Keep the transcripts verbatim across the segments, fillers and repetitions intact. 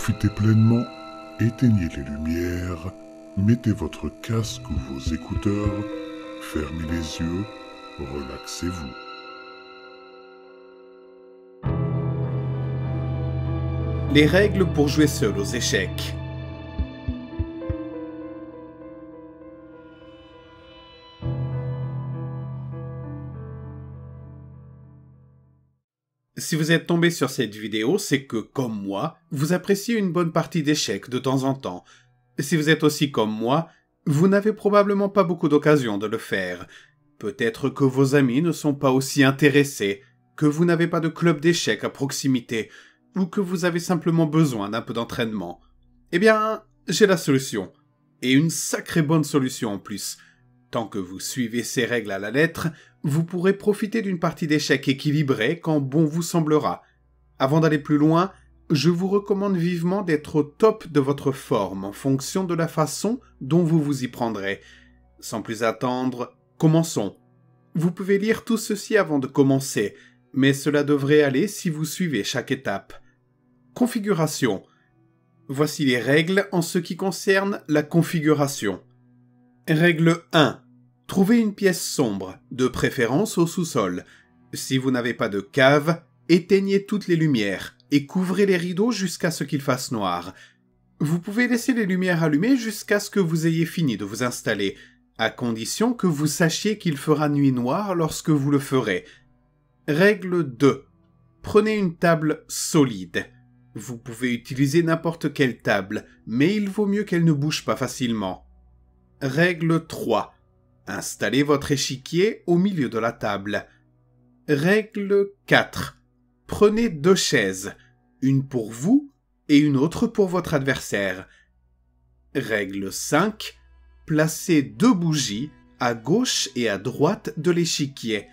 Profitez pleinement, éteignez les lumières, mettez votre casque ou vos écouteurs, fermez les yeux, relaxez-vous. Les règles pour jouer seul aux échecs. Si vous êtes tombé sur cette vidéo, c'est que, comme moi, vous appréciez une bonne partie d'échecs de temps en temps. Si vous êtes aussi comme moi, vous n'avez probablement pas beaucoup d'occasions de le faire. Peut-être que vos amis ne sont pas aussi intéressés, que vous n'avez pas de club d'échecs à proximité, ou que vous avez simplement besoin d'un peu d'entraînement. Eh bien, j'ai la solution. Et une sacrée bonne solution en plus. Tant que vous suivez ces règles à la lettre, vous pourrez profiter d'une partie d'échecs équilibrée quand bon vous semblera. Avant d'aller plus loin, je vous recommande vivement d'être au top de votre forme en fonction de la façon dont vous vous y prendrez. Sans plus attendre, commençons. Vous pouvez lire tout ceci avant de commencer, mais cela devrait aller si vous suivez chaque étape. Configuration. Voici les règles en ce qui concerne la configuration. Règle un. Trouvez une pièce sombre, de préférence au sous-sol. Si vous n'avez pas de cave, éteignez toutes les lumières et couvrez les rideaux jusqu'à ce qu'il fasse noir. Vous pouvez laisser les lumières allumées jusqu'à ce que vous ayez fini de vous installer, à condition que vous sachiez qu'il fera nuit noire lorsque vous le ferez. Règle deux. Prenez une table solide. Vous pouvez utiliser n'importe quelle table, mais il vaut mieux qu'elle ne bouge pas facilement. Règle trois. Installez votre échiquier au milieu de la table. Règle quatre. Prenez deux chaises, une pour vous et une autre pour votre adversaire. Règle cinq. Placez deux bougies à gauche et à droite de l'échiquier.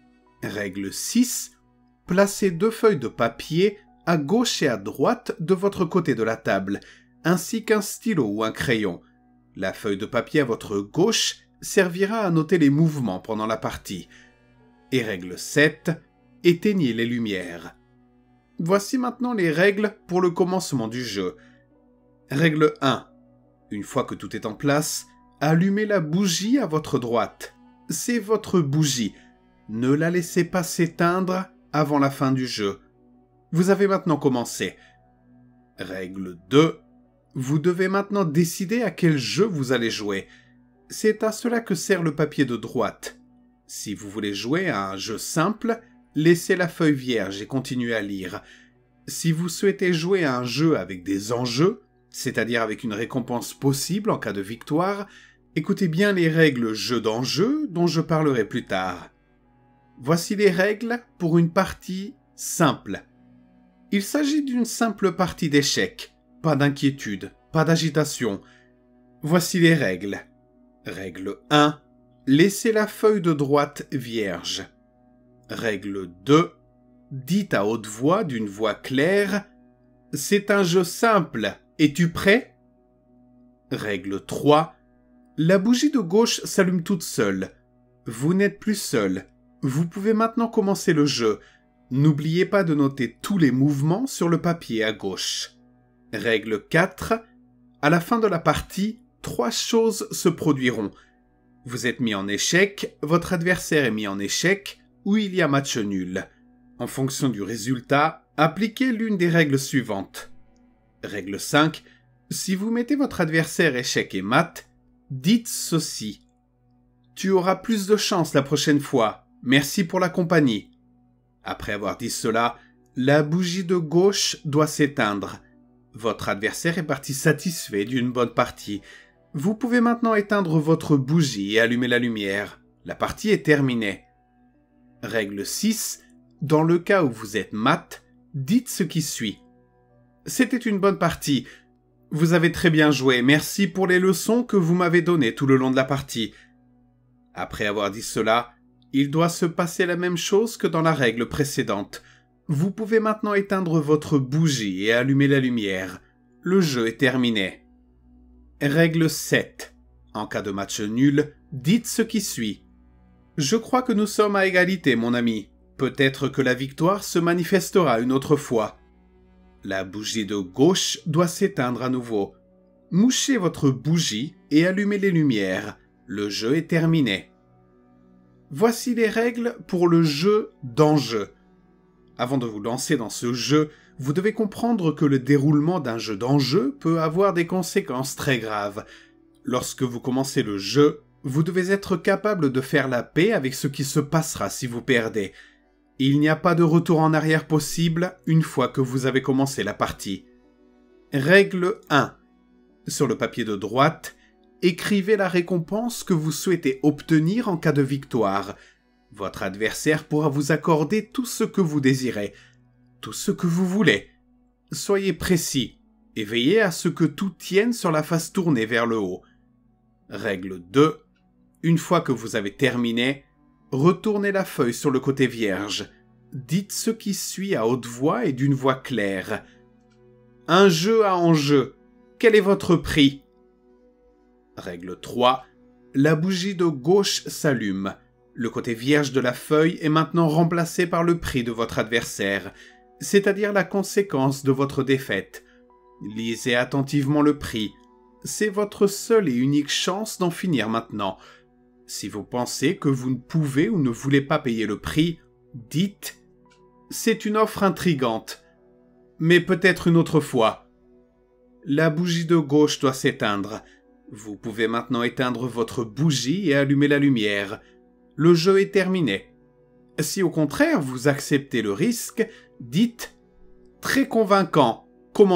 Règle six. Placez deux feuilles de papier à gauche et à droite de votre côté de la table, ainsi qu'un stylo ou un crayon. La feuille de papier à votre gauche servira à noter les mouvements pendant la partie. Et règle sept. Éteignez les lumières. Voici maintenant les règles pour le commencement du jeu. Règle un. Une fois que tout est en place, allumez la bougie à votre droite. C'est votre bougie. Ne la laissez pas s'éteindre avant la fin du jeu. Vous avez maintenant commencé. Règle deux. Vous devez maintenant décider à quel jeu vous allez jouer. C'est à cela que sert le papier de droite. Si vous voulez jouer à un jeu simple, laissez la feuille vierge et continuez à lire. Si vous souhaitez jouer à un jeu avec des enjeux, c'est-à-dire avec une récompense possible en cas de victoire, écoutez bien les règles jeu d'enjeu dont je parlerai plus tard. Voici les règles pour une partie simple. Il s'agit d'une simple partie d'échecs. Pas d'inquiétude, pas d'agitation. Voici les règles. Règle un. Laissez la feuille de droite vierge. Règle deux. Dites à haute voix, d'une voix claire, « C'est un jeu simple, es-tu prêt ?» Règle trois. La bougie de gauche s'allume toute seule. Vous n'êtes plus seul. Vous pouvez maintenant commencer le jeu. N'oubliez pas de noter tous les mouvements sur le papier à gauche. Règle quatre. À la fin de la partie, trois choses se produiront. Vous êtes mis en échec, votre adversaire est mis en échec, ou il y a match nul. En fonction du résultat, appliquez l'une des règles suivantes. Règle cinq. Si vous mettez votre adversaire échec et mat, dites ceci. « Tu auras plus de chance la prochaine fois. Merci pour la compagnie. » Après avoir dit cela, la bougie de gauche doit s'éteindre. Votre adversaire est parti satisfait d'une bonne partie. Vous pouvez maintenant éteindre votre bougie et allumer la lumière. La partie est terminée. Règle six. Dans le cas où vous êtes mat, dites ce qui suit. C'était une bonne partie. Vous avez très bien joué. Merci pour les leçons que vous m'avez données tout le long de la partie. Après avoir dit cela, il doit se passer la même chose que dans la règle précédente. Vous pouvez maintenant éteindre votre bougie et allumer la lumière. Le jeu est terminé. Règle sept. En cas de match nul, dites ce qui suit. Je crois que nous sommes à égalité, mon ami. Peut-être que la victoire se manifestera une autre fois. La bougie de gauche doit s'éteindre à nouveau. Mouchez votre bougie et allumez les lumières. Le jeu est terminé. Voici les règles pour le jeu d'enjeu. Avant de vous lancer dans ce jeu, vous devez comprendre que le déroulement d'un jeu d'enjeu peut avoir des conséquences très graves. Lorsque vous commencez le jeu, vous devez être capable de faire la paix avec ce qui se passera si vous perdez. Il n'y a pas de retour en arrière possible une fois que vous avez commencé la partie. Règle un. Sur le papier de droite, écrivez la récompense que vous souhaitez obtenir en cas de victoire. Votre adversaire pourra vous accorder tout ce que vous désirez, tout ce que vous voulez. Soyez précis et veillez à ce que tout tienne sur la face tournée vers le haut. Règle deux. Une fois que vous avez terminé, retournez la feuille sur le côté vierge. Dites ce qui suit à haute voix et d'une voix claire. Un jeu à enjeu. Quel est votre prix? Règle trois. La bougie de gauche s'allume. Le côté vierge de la feuille est maintenant remplacé par le prix de votre adversaire, c'est-à-dire la conséquence de votre défaite. Lisez attentivement le prix. C'est votre seule et unique chance d'en finir maintenant. Si vous pensez que vous ne pouvez ou ne voulez pas payer le prix, dites « C'est une offre intrigante, mais peut-être une autre fois ». La bougie de gauche doit s'éteindre. Vous pouvez maintenant éteindre votre bougie et allumer la lumière. Le jeu est terminé. Si au contraire vous acceptez le risque, dites « Très convaincant, commençons ».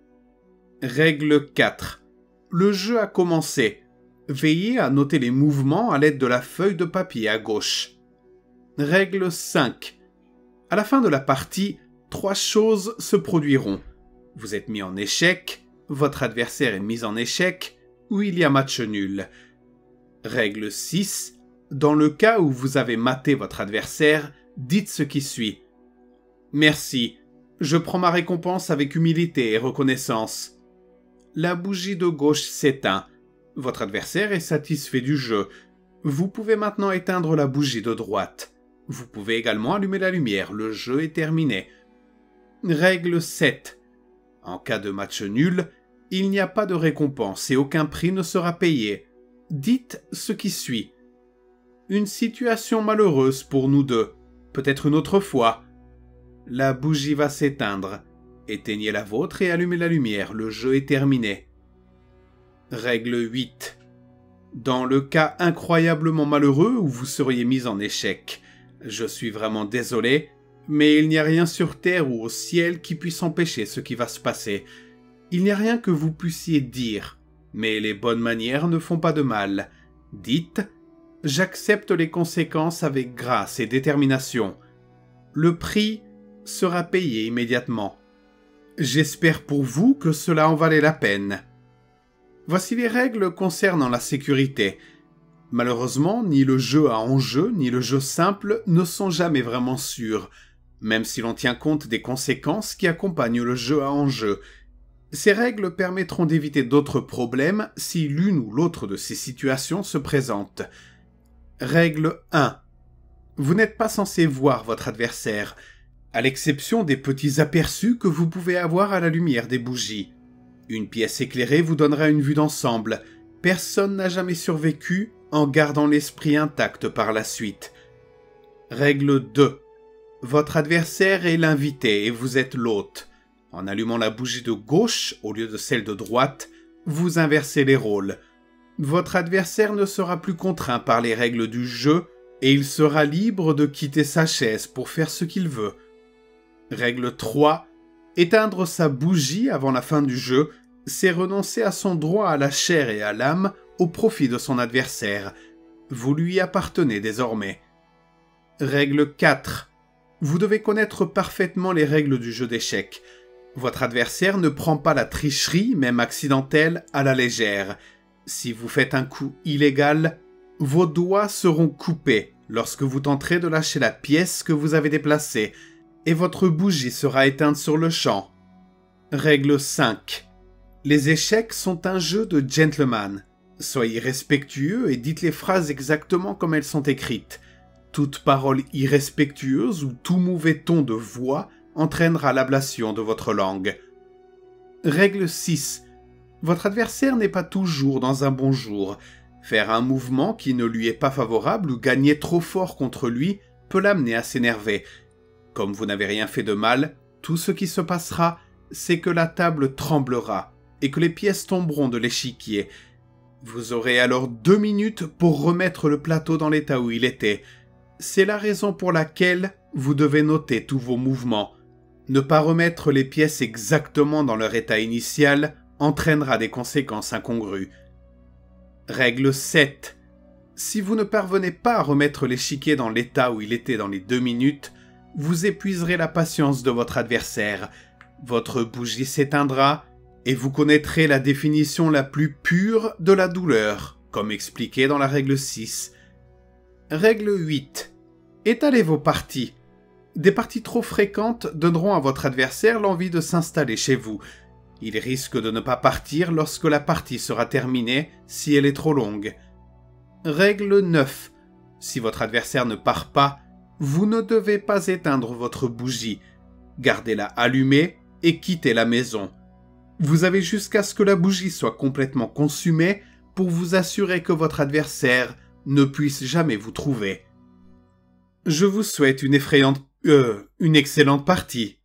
Règle quatre. Le jeu a commencé. Veillez à noter les mouvements à l'aide de la feuille de papier à gauche. Règle cinq. À la fin de la partie, trois choses se produiront. Vous êtes mis en échec, votre adversaire est mis en échec, ou il y a match nul. Règle six. Dans le cas où vous avez maté votre adversaire, dites ce qui suit. Merci, je prends ma récompense avec humilité et reconnaissance. La bougie de gauche s'éteint. Votre adversaire est satisfait du jeu. Vous pouvez maintenant éteindre la bougie de droite. Vous pouvez également allumer la lumière. Le jeu est terminé. Règle sept. En cas de match nul, il n'y a pas de récompense et aucun prix ne sera payé. Dites ce qui suit. Une situation malheureuse pour nous deux. Peut-être une autre fois. La bougie va s'éteindre. Éteignez la vôtre et allumez la lumière. Le jeu est terminé. Règle huit. Dans le cas incroyablement malheureux où vous seriez mis en échec, je suis vraiment désolé, mais il n'y a rien sur terre ou au ciel qui puisse empêcher ce qui va se passer. Il n'y a rien que vous puissiez dire, mais les bonnes manières ne font pas de mal. Dites « J'accepte les conséquences avec grâce et détermination. Le prix sera payé immédiatement. J'espère pour vous que cela en valait la peine. » Voici les règles concernant la sécurité. Malheureusement, ni le jeu à enjeu, ni le jeu simple ne sont jamais vraiment sûrs, même si l'on tient compte des conséquences qui accompagnent le jeu à enjeu. Ces règles permettront d'éviter d'autres problèmes si l'une ou l'autre de ces situations se présente. Règle un. Vous n'êtes pas censé voir votre adversaire, à l'exception des petits aperçus que vous pouvez avoir à la lumière des bougies. Une pièce éclairée vous donnera une vue d'ensemble. Personne n'a jamais survécu en gardant l'esprit intact par la suite. Règle deux. Votre adversaire est l'invité et vous êtes l'hôte. En allumant la bougie de gauche au lieu de celle de droite, vous inversez les rôles. Votre adversaire ne sera plus contraint par les règles du jeu et il sera libre de quitter sa chaise pour faire ce qu'il veut. Règle trois. Éteindre sa bougie avant la fin du jeu, c'est renoncer à son droit à la chair et à l'âme au profit de son adversaire. Vous lui appartenez désormais. Règle quatre. Vous devez connaître parfaitement les règles du jeu d'échecs. Votre adversaire ne prend pas la tricherie, même accidentelle, à la légère. Si vous faites un coup illégal, vos doigts seront coupés lorsque vous tenterez de lâcher la pièce que vous avez déplacée, et votre bougie sera éteinte sur le champ. Règle cinq. Les échecs sont un jeu de gentleman. Soyez respectueux et dites les phrases exactement comme elles sont écrites. Toute parole irrespectueuse ou tout mauvais ton de voix entraînera l'ablation de votre langue. Règle six. Votre adversaire n'est pas toujours dans un bon jour. Faire un mouvement qui ne lui est pas favorable ou gagner trop fort contre lui peut l'amener à s'énerver. Comme vous n'avez rien fait de mal, tout ce qui se passera, c'est que la table tremblera et que les pièces tomberont de l'échiquier. Vous aurez alors deux minutes pour remettre le plateau dans l'état où il était. C'est la raison pour laquelle vous devez noter tous vos mouvements. Ne pas remettre les pièces exactement dans leur état initial entraînera des conséquences incongrues. Règle sept. Si vous ne parvenez pas à remettre l'échiquier dans l'état où il était dans les deux minutes, vous épuiserez la patience de votre adversaire. Votre bougie s'éteindra et vous connaîtrez la définition la plus pure de la douleur, comme expliqué dans la règle six. Règle huit. Étalez vos parties. Des parties trop fréquentes donneront à votre adversaire l'envie de s'installer chez vous. Il risque de ne pas partir lorsque la partie sera terminée si elle est trop longue. Règle neuf. Si votre adversaire ne part pas, vous ne devez pas éteindre votre bougie. Gardez-la allumée et quittez la maison. Vous avez jusqu'à ce que la bougie soit complètement consumée pour vous assurer que votre adversaire ne puisse jamais vous trouver. Je vous souhaite une effrayante... Euh, une excellente partie.